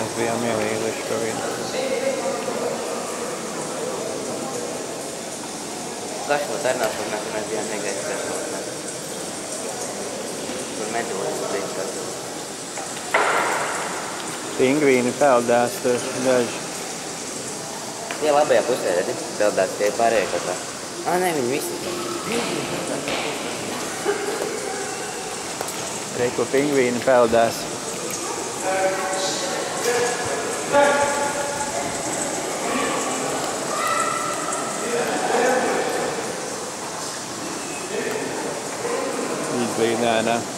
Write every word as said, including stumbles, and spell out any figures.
mēs bijām ievīluši to vidu. Gašot arī nāc, mēs mēs bijām negaidzi gašot. Tur medojas bija gašot. Pingvīni peldās tur daži. Tie labajā pusē, redzi, peldās tie pārējie kaut kā. Ā, nē, viņi visi. Re, ko pingvīni peldās. Izlīdēnā.